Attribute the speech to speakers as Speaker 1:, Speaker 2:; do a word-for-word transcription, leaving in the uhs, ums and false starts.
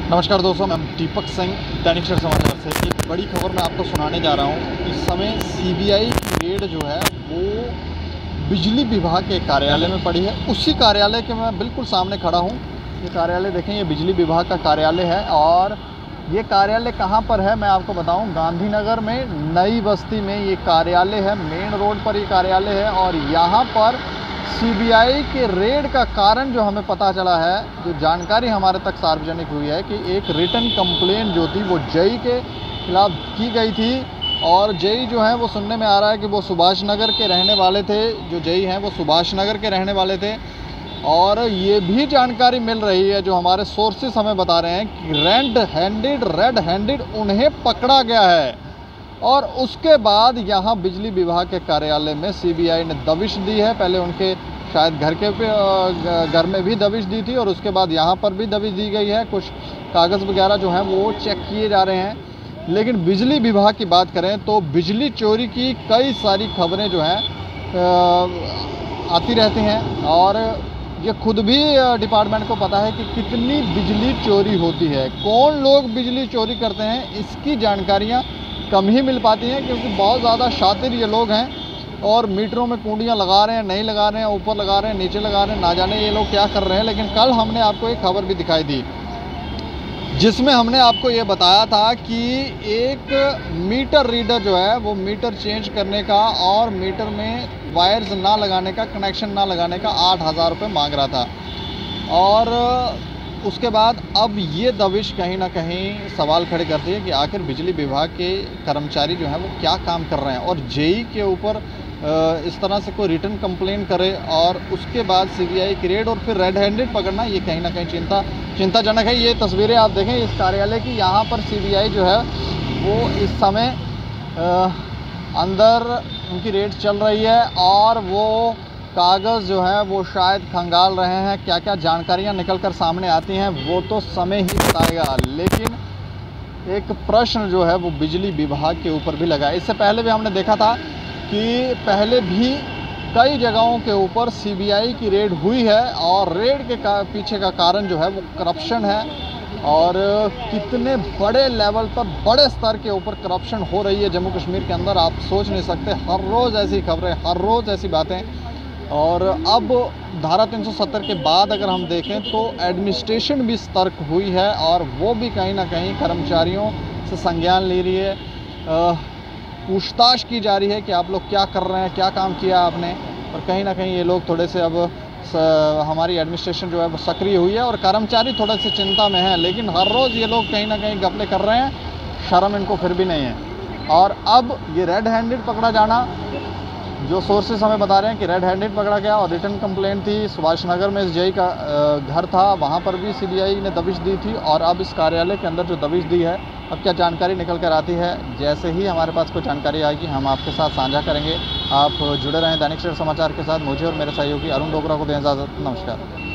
Speaker 1: नमस्कार दोस्तों, मैं दीपक सिंह दैनिक सवेरा समाचार से एक बड़ी खबर मैं आपको सुनाने जा रहा हूँ। इस समय सीबीआई की रेड जो है वो बिजली विभाग के कार्यालय में पड़ी है। उसी कार्यालय के मैं बिल्कुल सामने खड़ा हूँ। ये कार्यालय देखें, ये बिजली विभाग का कार्यालय है और ये कार्यालय कहाँ पर है मैं आपको बताऊँ। गांधीनगर में नई बस्ती में ये कार्यालय है, मेन रोड पर ये कार्यालय है। और यहाँ पर सीबीआई के रेड का कारण जो हमें पता चला है, जो जानकारी हमारे तक सार्वजनिक हुई है कि एक रिटन कंप्लेंट जो थी वो जई के खिलाफ की गई थी। और जई जो है वो सुनने में आ रहा है कि वो सुभाष नगर के रहने वाले थे। जो जई हैं वो सुभाष नगर के रहने वाले थे। और ये भी जानकारी मिल रही है, जो हमारे सोर्सेस हमें बता रहे हैं कि रेड हैंडेड रेड हैंडेड उन्हें पकड़ा गया है। और उसके बाद यहाँ बिजली विभाग के कार्यालय में सीबीआई ने दबिश दी है। पहले उनके शायद घर के पे घर में भी दबिश दी थी और उसके बाद यहाँ पर भी दबिश दी गई है। कुछ कागज़ वगैरह जो हैं वो चेक किए जा रहे हैं। लेकिन बिजली विभाग की बात करें तो बिजली चोरी की कई सारी खबरें जो हैं आती रहती हैं। और ये खुद भी डिपार्टमेंट को पता है कि कितनी बिजली चोरी होती है, कौन लोग बिजली चोरी करते हैं, इसकी जानकारियाँ कम ही मिल पाती हैं। क्योंकि बहुत ज़्यादा शातिर ये लोग हैं और मीटरों में कुंडियाँ लगा रहे हैं, नहीं लगा रहे हैं, ऊपर लगा रहे हैं, नीचे लगा रहे हैं, ना जाने ये लोग क्या कर रहे हैं। लेकिन कल हमने आपको एक खबर भी दिखाई दी जिसमें हमने आपको ये बताया था कि एक मीटर रीडर जो है वो मीटर चेंज करने का और मीटर में वायर्स ना लगाने का, कनेक्शन ना लगाने का आठ हज़ार रुपये मांग रहा था। और उसके बाद अब ये दबिश कहीं ना कहीं सवाल खड़े करती है कि आखिर बिजली विभाग के कर्मचारी जो हैं वो क्या काम कर रहे हैं। और जेई के ऊपर इस तरह से कोई रिटर्न कंप्लेन करे और उसके बाद सीबीआई की रेड और फिर रेड हैंडेड पकड़ना, ये कहीं ना कहीं चिंता चिंताजनक है। ये तस्वीरें आप देखें इस कार्यालय की, यहाँ पर सीबीआई जो है वो इस समय अंदर उनकी रेड चल रही है और वो कागज़ जो है वो शायद खंगाल रहे हैं। क्या क्या जानकारियां निकल कर सामने आती हैं वो तो समय ही बताएगा। लेकिन एक प्रश्न जो है वो बिजली विभाग के ऊपर भी लगा है। इससे पहले भी हमने देखा था कि पहले भी कई जगहों के ऊपर सीबीआई की रेड हुई है और रेड के का, पीछे का कारण जो है वो करप्शन है। और कितने बड़े लेवल पर, बड़े स्तर के ऊपर करप्शन हो रही है जम्मू कश्मीर के अंदर, आप सोच नहीं सकते। हर रोज़ ऐसी खबरें, हर रोज़ ऐसी बातें। और अब धारा तीन सौ सत्तर के बाद अगर हम देखें तो एडमिनिस्ट्रेशन भी सतर्क हुई है और वो भी कहीं ना कहीं कर्मचारियों से संज्ञान ले रही है। पूछताछ की जा रही है कि आप लोग क्या कर रहे हैं, क्या काम किया आपने। और कहीं ना कहीं ये लोग थोड़े से अब स, हमारी एडमिनिस्ट्रेशन जो है वो सक्रिय हुई है और कर्मचारी थोड़े से चिंता में हैं। लेकिन हर रोज़ ये लोग कहीं ना कहीं घपले कर रहे हैं, शर्म इनको फिर भी नहीं है। और अब ये रेड हैंडेड पकड़ा जाना, जो सोर्सेस हमें बता रहे हैं कि रेड हैंडेड पकड़ा गया और रिटर्न कंप्लेंट थी। सुभाष नगर में इस जेई का घर था, वहाँ पर भी सीबीआई ने दबिश दी थी। और अब इस कार्यालय के अंदर जो दबिश दी है, अब क्या जानकारी निकल कर आती है, जैसे ही हमारे पास कोई जानकारी आएगी हम आपके साथ साझा करेंगे। आप जुड़े रहें दैनिक सवेरा समाचार के साथ। मुझे और मेरे सहयोगी अरुण डोगरा को दें इजाज़त। नमस्कार।